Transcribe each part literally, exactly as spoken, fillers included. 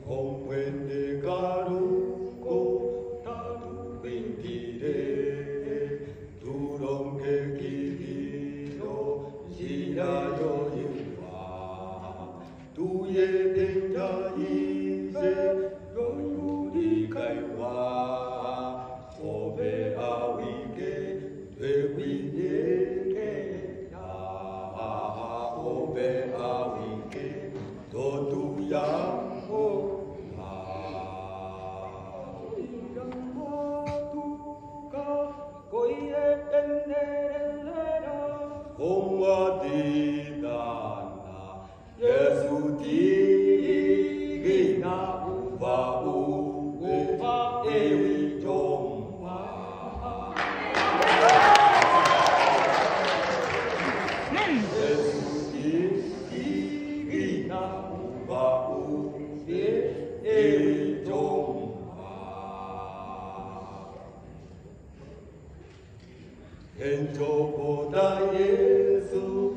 Comprende caruco, tatu vintire, durong ke kibino, sirayo yua, tu ye denja ise, yoyuri kaiwa, obe awike, dwekwine ke ya, obe awike, dotu yang ho. Omadidana Yesu tigina uva uva ewi jomba Yesu tigina uva uva ewi jomba Enjoboda Yesu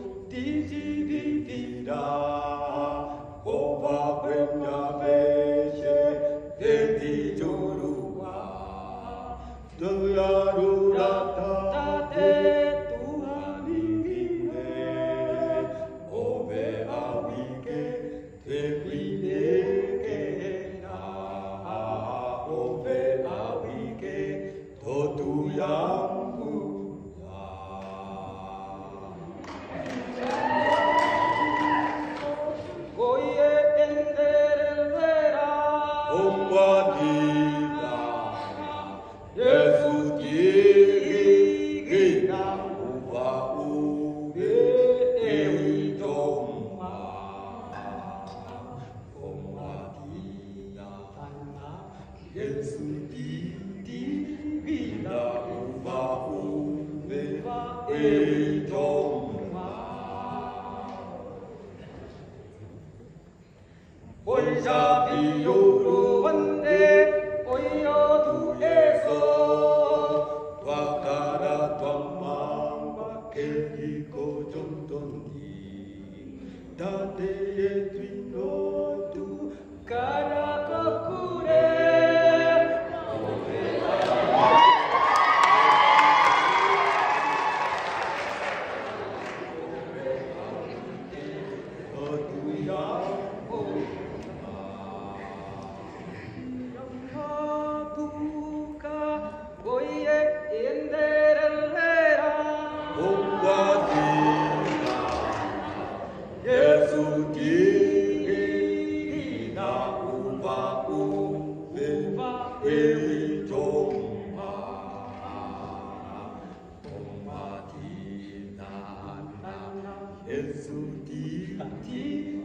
tijigitira Kopa kwenya veshe teti jurua Tuyarurata te tuhaningine Ove awike te kwinekena Ove awike totuyangu Yesu tigina uva uve ewi jomba Omadina Yesu tigina uva uve ewi jomba Oisha biuru wande oyo tu eso Wakara twamamba kendiko jontondi Dade etwino tu kara kakure Yesu tigina uva uve ewi jomba Omadina Yesu tigina